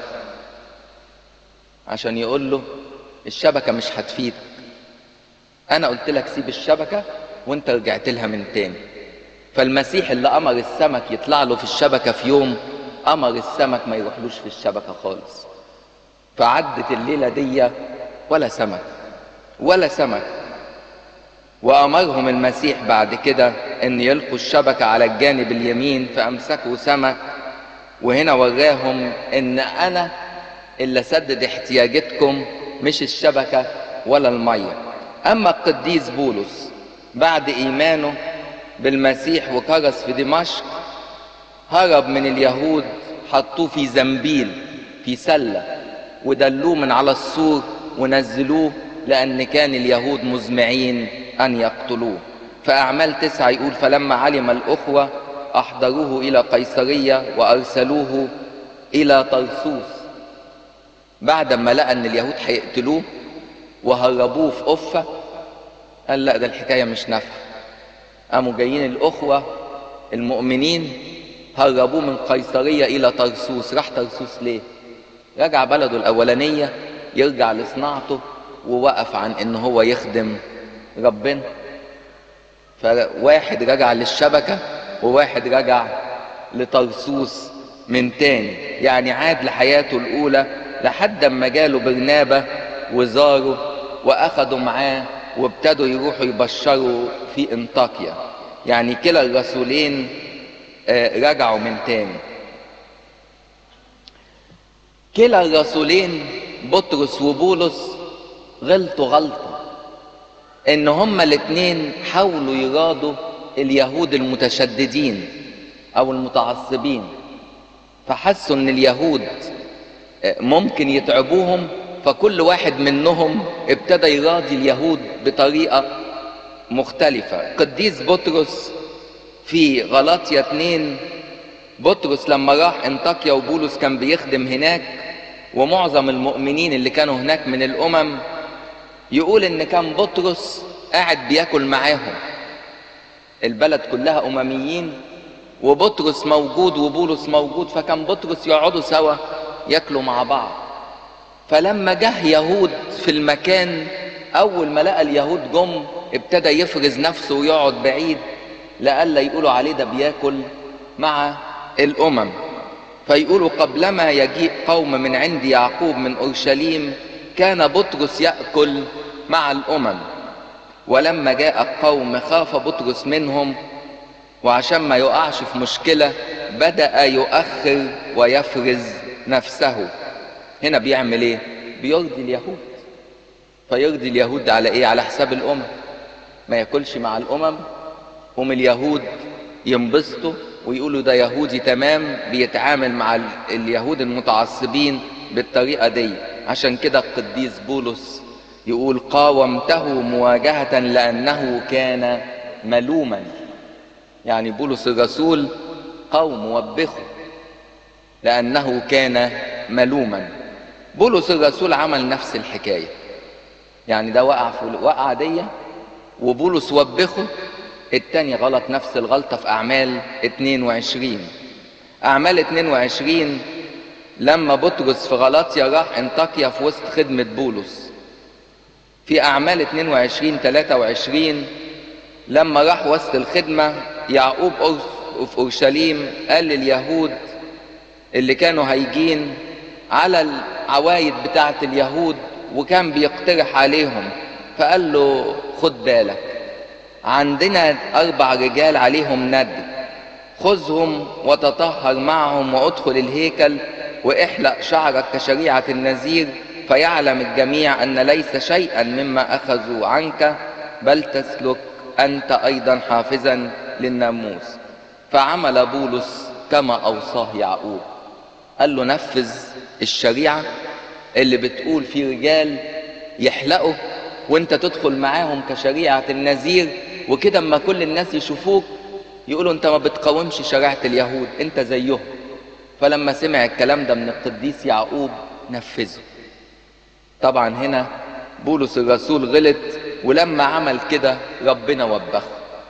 A: عشان يقول له: الشبكة مش هتفيدك، انا قلت لك سيب الشبكة وانت رجعت لها من تاني. فالمسيح اللي امر السمك يطلع له في الشبكة في يوم، امر السمك ما يروحلوش في الشبكة خالص. فعدت الليلة دي ولا سمك ولا سمك. وامرهم المسيح بعد كده ان يلقوا الشبكة على الجانب اليمين، فامسكوا سمك. وهنا وراهم ان انا اللي سدد احتياجاتكم، مش الشبكة ولا المية. اما القديس بولس بعد ايمانه بالمسيح وكرس في دمشق، هرب من اليهود، حطوه في زنبيل في سلة ودلوه من على السور ونزلوه، لأن كان اليهود مزمعين أن يقتلوه. فأعمال تسعة يقول: فلما علم الأخوة أحضروه إلى قيصرية وأرسلوه إلى طرسوس. بعد ما لقى أن اليهود هيقتلوه وهربوه في أفة، قال: لا، ده الحكاية مش نافعة. قاموا جايين الأخوة المؤمنين هربوه من قيصرية إلى طرسوس. راح طرسوس ليه؟ رجع بلده الأولانية يرجع لصناعته، ووقف عن إن هو يخدم ربنا. فواحد رجع للشبكة وواحد رجع لطرسوس من تاني، يعني عاد لحياته الأولى لحد ما جاله برنابة وزاروا وأخدوا معاه وابتدوا يروحوا يبشروا في انطاكيا. يعني كلا الرسولين رجعوا من تاني. كلا الرسولين بطرس وبولس غلطوا غلطة، ان هما الاتنين حاولوا يرادوا اليهود المتشددين او المتعصبين، فحسوا ان اليهود ممكن يتعبوهم، فكل واحد منهم ابتدى يراضي اليهود بطريقة مختلفة. قديس بطرس في غلاطيا اتنين، بطرس لما راح انطاكيا وبولس كان بيخدم هناك، ومعظم المؤمنين اللي كانوا هناك من الامم، يقول ان كان بطرس قاعد بياكل معاهم. البلد كلها امميين وبطرس موجود وبولس موجود، فكان بطرس يقعدوا سوا ياكلوا مع بعض. فلما جه يهود في المكان، اول ما لقى اليهود جم ابتدى يفرز نفسه ويقعد بعيد لئلا يقولوا عليه ده بياكل مع الامم. فيقولوا: قبلما يجيء قوم من عند يعقوب من اورشليم كان بطرس يأكل مع الامم، ولما جاء القوم خاف بطرس منهم وعشان ما يقعش في مشكلة بدأ يؤخر ويفرز نفسه. هنا بيعمل ايه؟ بيرضي اليهود. فيرضي اليهود على ايه؟ على حساب الامم. ما ياكلش مع الامم، هم اليهود ينبسطوا ويقولوا ده يهودي تمام، بيتعامل مع اليهود المتعصبين بالطريقة دي. عشان كده القديس بولس يقول قاومته مواجهة لأنه كان ملوما. يعني بولس الرسول قوم وبخه لأنه كان ملوما. بولس الرسول عمل نفس الحكاية، يعني ده وقع في وقعة دي وبولس وبخه. التاني غلط نفس الغلطة في أعمال اتنين وعشرين. أعمال اتنين وعشرين لما بطرس في غلاطيا راح انطاكيا في وسط خدمة بولس. في أعمال اتنين وعشرين تلاتة وعشرين لما راح وسط الخدمة يعقوب في أورشليم قال لليهود اللي كانوا هيجين على العوايد بتاعة اليهود وكان بيقترح عليهم، فقال له خد بالك، عندنا أربع رجال عليهم ندر، خذهم وتطهر معهم وادخل الهيكل واحلق شعرك كشريعة النذير، فيعلم الجميع أن ليس شيئا مما أخذوا عنك بل تسلك أنت أيضا حافظا للناموس. فعمل بولس كما أوصاه يعقوب، قال له نفذ الشريعة اللي بتقول في رجال يحلقوا وانت تدخل معاهم كشريعة النذير، وكده اما كل الناس يشوفوك يقولوا انت ما بتقاومش شريعة اليهود، انت زيهم. فلما سمع الكلام ده من القديس يعقوب نفذه. طبعا هنا بولس الرسول غلط، ولما عمل كده ربنا وبخه،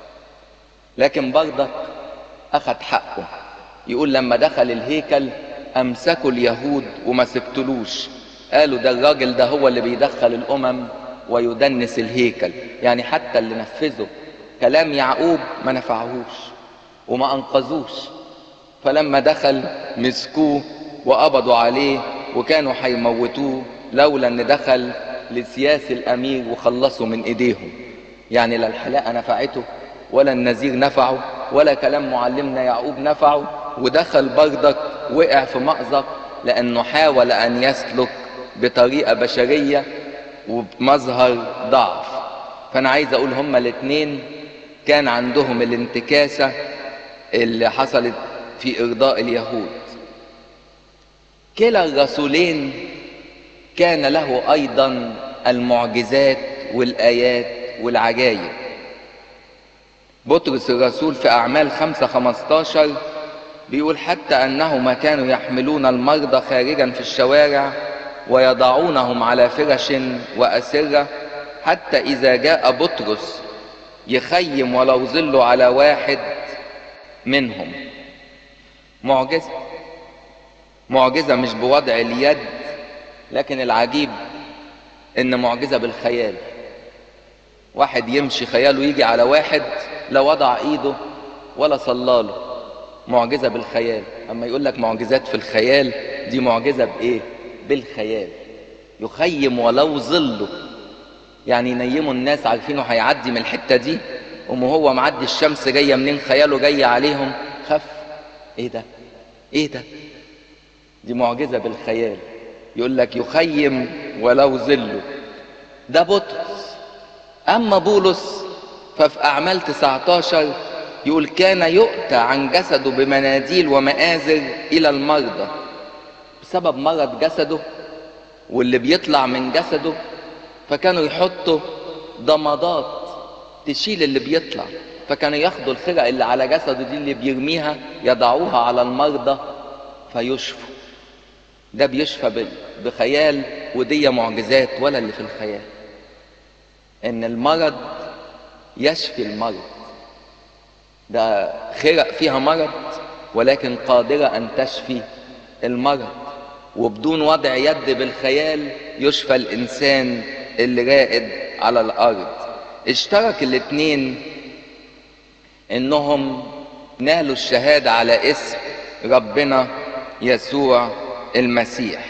A: لكن برضك اخد حقه. يقول لما دخل الهيكل امسكوا اليهود وما سبتلوش، قالوا ده الراجل ده هو اللي بيدخل الامم ويدنس الهيكل. يعني حتى اللي نفذوا كلام يعقوب ما نفعهوش وما انقذوش. فلما دخل مسكوه وقبضوا عليه وكانوا هيموتوه لولا ان دخل لسياس الامير وخلصوا من ايديهم. يعني لا الحلاقه نفعته ولا النذير نفعه ولا كلام معلمنا يعقوب نفعه، ودخل برضك وقع في مأزق لانه حاول ان يسلك بطريقه بشريه وبمظهر ضعف. فانا عايز اقول هما الاثنين كان عندهم الانتكاسه اللي حصلت في ارضاء اليهود. كلا الرسولين كان له ايضا المعجزات والايات والعجائب. بطرس الرسول في اعمال خمسة خمستاشر بيقول حتى انهما كانوا يحملون المرضى خارجا في الشوارع ويضعونهم على فرش واسره، حتى اذا جاء بطرس يخيم ولو ظل على واحد منهم. معجزة معجزة مش بوضع اليد، لكن العجيب ان معجزة بالخيال. واحد يمشي خياله يجي على واحد لا وضع ايده ولا صلاله. معجزة بالخيال. اما يقول لك معجزات في الخيال، دي معجزة بايه؟ بالخيال. يخيم ولو ظله، يعني ينيموا الناس عارفينه هيعدي من الحتة دي، وما هو معدي الشمس جاية منين خياله جاية عليهم خف. ايه ده؟ ايه ده؟ دي معجزة بالخيال. يقول لك يخيم ولو ظله. ده بطرس. اما بولس ففي اعمال تسعتاشر يقول كان يؤتى عن جسده بمناديل ومآزر الى المرضى بسبب مرض جسده واللي بيطلع من جسده، فكانوا يحطوا ضمادات تشيل اللي بيطلع، فكانوا ياخدوا الخرق اللي على جسده دي اللي بيرميها يضعوها على المرضى فيشفوا. ده بيشفى بخيال، ودي معجزات ولا اللي في الخيال. ان المرض يشفي المرض، ده خرق فيها مرض ولكن قادرة ان تشفي المرض، وبدون وضع يد بالخيال يشفى الانسان اللي رائد على الارض. اشترك الاثنين انهم نالوا الشهادة على اسم ربنا يسوع المسيح.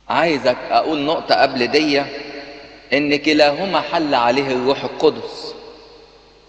A: عايزك اقول نقطة قبل دي، ان كلاهما حل عليه الروح القدس.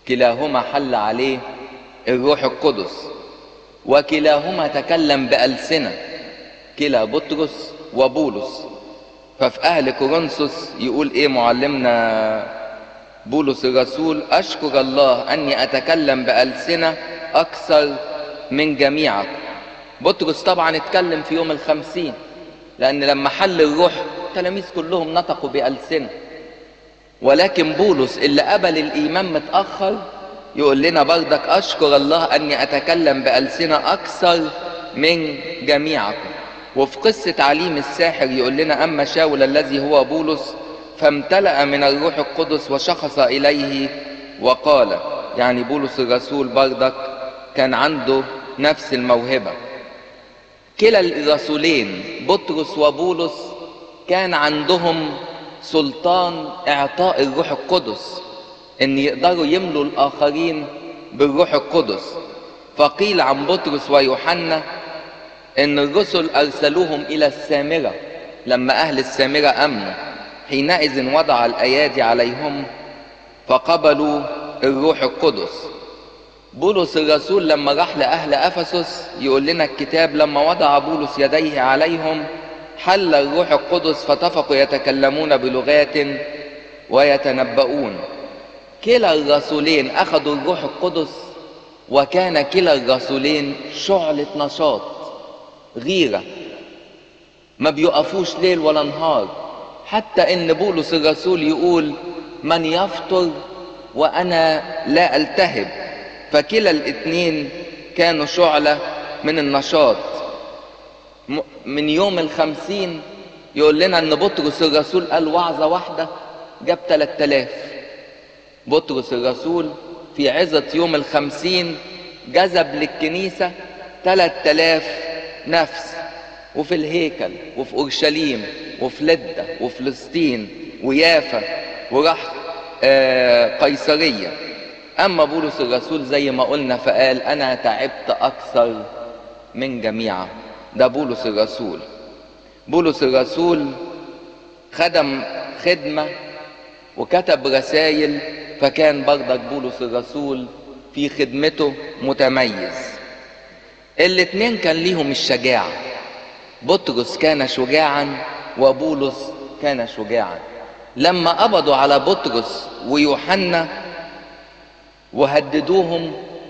A: كلاهما حل عليه الروح القدس، وكلاهما تكلم بألسنة، كلا بطرس وبولس. ففي أهل كورنثوس يقول إيه معلمنا بولس الرسول؟ أشكر الله أني أتكلم بألسنة أكثر من جميعكم. بطرس طبعا اتكلم في يوم الخمسين، لأن لما حل الروح التلاميذ كلهم نطقوا بألسنة، ولكن بولس اللي قبل الإيمان متأخر يقول لنا بردك أشكر الله أني أتكلم بألسنة أكثر من جميعكم. وفي قصة تعليم الساحر يقول لنا أما شاول الذي هو بولس فامتلأ من الروح القدس وشخص إليه وقال، يعني بولس الرسول بردك كان عنده نفس الموهبة. كلا الرسولين بطرس وبولس كان عندهم سلطان اعطاء الروح القدس، ان يقدروا يملوا الاخرين بالروح القدس. فقيل عن بطرس ويوحنا ان الرسل ارسلوهم الى السامرة لما اهل السامرة امنوا، حينئذ وضع الايادي عليهم فقبلوا الروح القدس. بولس الرسول لما راح لاهل افسس يقول لنا الكتاب لما وضع بولس يديه عليهم حل الروح القدس فاتفقوا يتكلمون بلغات ويتنبؤون. كلا الرسولين اخذوا الروح القدس، وكان كلا الرسولين شعلة نشاط غيرة، ما بيقفوش ليل ولا نهار، حتى ان بولس الرسول يقول من يفطر وانا لا التهب. فكلا الاثنين كانوا شعلة من النشاط. من يوم الخمسين يقول لنا ان بطرس الرسول قال وعظة واحدة جاب تلات آلاف. بطرس الرسول في عظة يوم الخمسين جذب للكنيسة تلات آلاف نفس، وفي الهيكل وفي اورشليم وفي لدة وفلسطين ويافا وراح آه قيصرية. اما بولس الرسول زي ما قلنا فقال انا تعبت اكثر من جميعهم. ده بولس الرسول. بولس الرسول خدم خدمة وكتب رسائل، فكان برضك بولس الرسول في خدمته متميز. الاتنين كان ليهم الشجاعة، بطرس كان شجاعا وبولس كان شجاعا. لما قبضوا على بطرس ويوحنا وهددوهم،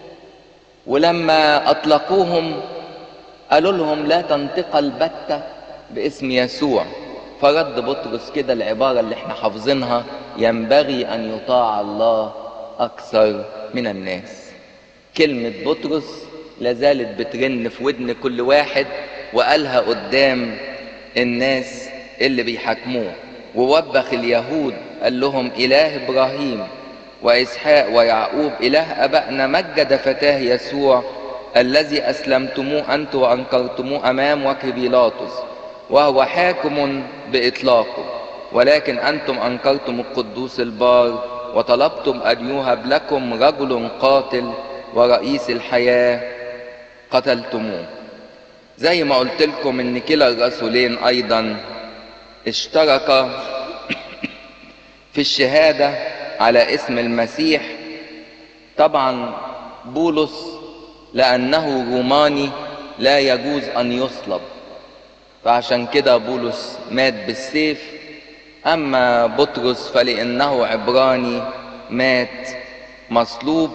A: ولما اطلقوهم قالوا لهم لا تنطق البتة باسم يسوع، فرد بطرس كده العبارة اللي احنا حافظينها ينبغي ان يطاع الله اكثر من الناس. كلمة بطرس لازالت بترن في ودن كل واحد، وقالها قدام الناس اللي بيحاكموه، ووبخ اليهود قال لهم اله ابراهيم واسحاق ويعقوب اله ابائنا مجد فتاه يسوع الذي اسلمتموه انتم وانكرتموه امام وجه بيلاطس وهو حاكم باطلاقه، ولكن انتم انكرتم القدوس البار وطلبتم ان يوهب لكم رجل قاتل ورئيس الحياة قتلتموه. زي ما قلت لكم ان كلا الرسولين ايضا اشتركا في الشهادة على اسم المسيح. طبعا بولس لانه روماني لا يجوز ان يصلب، فعشان كده بولس مات بالسيف. اما بطرس فلانه عبراني مات مصلوب.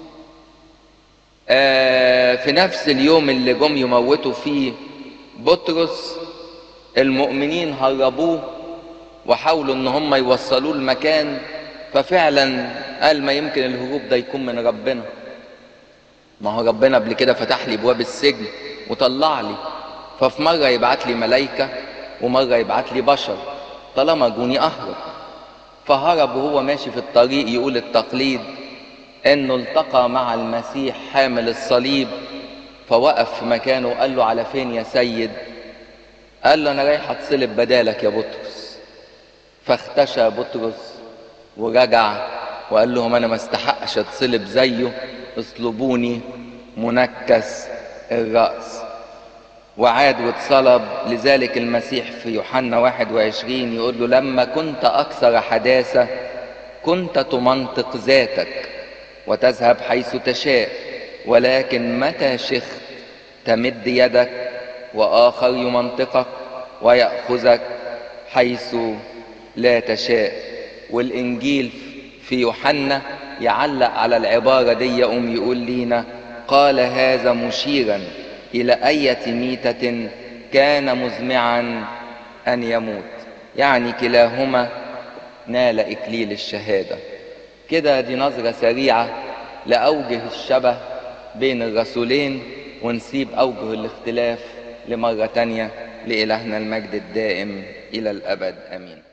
A: آه في نفس اليوم اللي جم يموتوا فيه بطرس المؤمنين هربوه وحاولوا ان هم يوصلوه المكان، ففعلا قال ما يمكن الهروب ده يكون من ربنا، ما هو ربنا قبل كده فتح لي ابواب السجن وطلع لي، ففي مرة يبعت لي ملايكة ومرة يبعت لي بشر، طالما جوني اهرب. فهرب وهو ماشي في الطريق يقول التقليد انه التقى مع المسيح حامل الصليب، فوقف في مكانه وقال له على فين يا سيد؟ قال له انا رايح اتصلب بدالك يا بطرس. فاختشى بطرس ورجع وقال لهم انا ما استحقش اتصلب زيه، اصلبوني منكس الرأس. وعاد واتصلب. لذلك المسيح في يوحنا واحد وعشرين يقول له لما كنت اكثر حداثة كنت تمنطق ذاتك وتذهب حيث تشاء، ولكن متى شخت تمد يدك وآخر يمنطقك ويأخذك حيث لا تشاء. والإنجيل في يوحنا يعلق على العبارة دي، يقوم يقول لينا: قال هذا مشيرا إلى أية ميتة كان مزمعا أن يموت. يعني كلاهما نال إكليل الشهادة. كده دي نظرة سريعة لأوجه الشبه بين الرسولين، ونسيب أوجه الاختلاف لمرة تانية. لإلهنا المجد الدائم إلى الأبد، آمين.